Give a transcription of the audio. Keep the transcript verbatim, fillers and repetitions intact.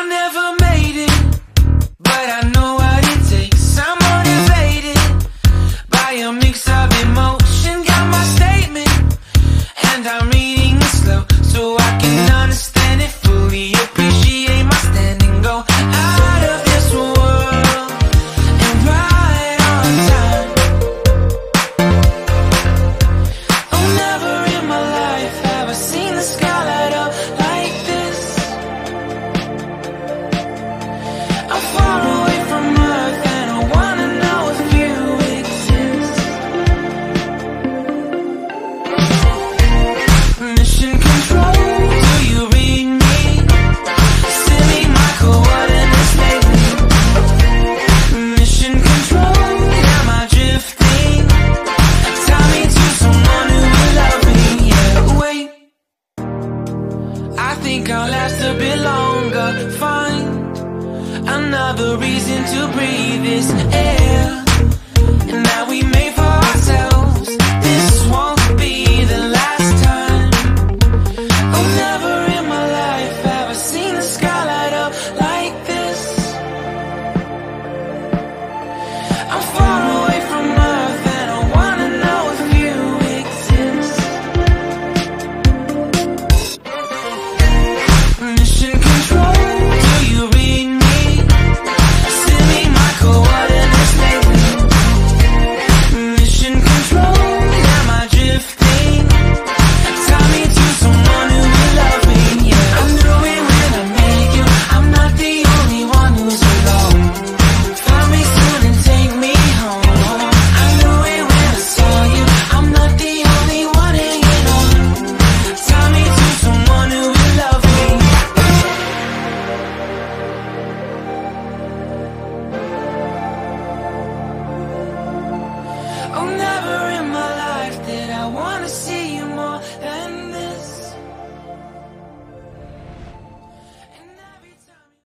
I never made it, but I know what it takes. I'm motivated by a mix of emotion. Got my statement, and I'm reading it slow so I can understand it fully. Appreciate my stand and go out of this world and right on time. Oh, never in my life have I seen the sky light up like this. I'm far away from Earth and I wanna know if you exist. Mission control, do you read me? Send me my coordinates lately. Mission control, am I drifting? Tie me to someone who will love me. Yeah, wait, I think I'll last a bit longer. Find another reason to breathe this air, and that we made for ourselves. This won't be the last time. Oh, never in my life have I seen the sky light up like this. I'm far away from Earth and I wanna know if you exist. Mission control, do you read me? Send me my coordinates lately. Mission control, am I drifting? Tie me to someone who will love me. Yeah, I knew it when I met you. I'm not the only one who's alone. Find me soon and take me home. I knew it when I saw you. I'm not the only one hanging on. Tie me to someone who will love me. Oh, never in my life did I wanna see